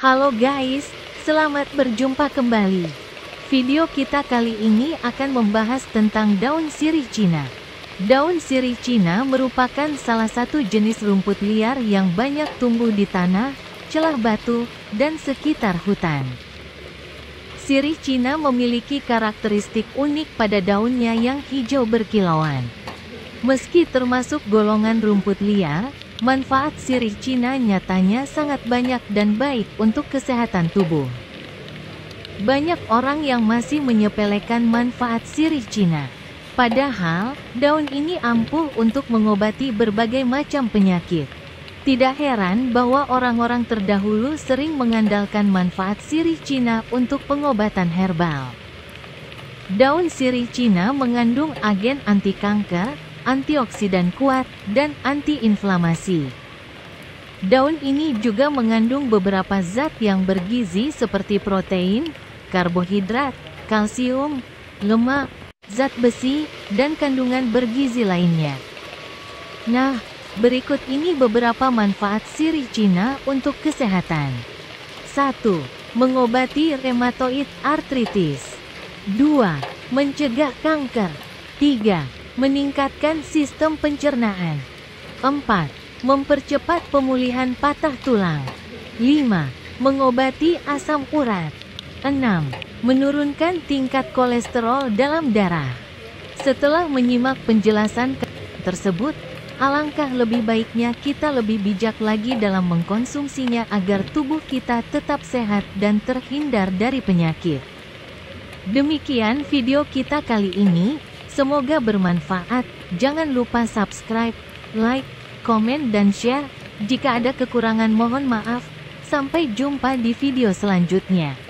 Halo guys, selamat berjumpa kembali. Video kita kali ini akan membahas tentang daun sirih Cina. Daun sirih Cina merupakan salah satu jenis rumput liar yang banyak tumbuh di tanah, celah batu, dan sekitar hutan. Sirih Cina memiliki karakteristik unik pada daunnya yang hijau berkilauan. Meski termasuk golongan rumput liar, manfaat sirih Cina nyatanya sangat banyak dan baik untuk kesehatan tubuh. Banyak orang yang masih menyepelekan manfaat sirih Cina. Padahal, daun ini ampuh untuk mengobati berbagai macam penyakit. Tidak heran bahwa orang-orang terdahulu sering mengandalkan manfaat sirih Cina untuk pengobatan herbal. Daun sirih Cina mengandung agen anti kanker, antioksidan kuat, dan anti-inflamasi. Daun ini juga mengandung beberapa zat yang bergizi seperti protein, karbohidrat, kalsium, lemak, zat besi, dan kandungan bergizi lainnya. Nah, berikut ini beberapa manfaat sirih Cina untuk kesehatan. 1. Mengobati rheumatoid arthritis. 2. Mencegah kanker. 3. Meningkatkan sistem pencernaan. 4. Mempercepat pemulihan patah tulang. 5. Mengobati asam urat. 6. Menurunkan tingkat kolesterol dalam darah. Setelah menyimak penjelasan tersebut, alangkah lebih baiknya kita lebih bijak lagi dalam mengkonsumsinya agar tubuh kita tetap sehat dan terhindar dari penyakit. Demikian video kita kali ini. Semoga bermanfaat. Jangan lupa subscribe, like, komen, dan share. Jika ada kekurangan mohon maaf. Sampai jumpa di video selanjutnya.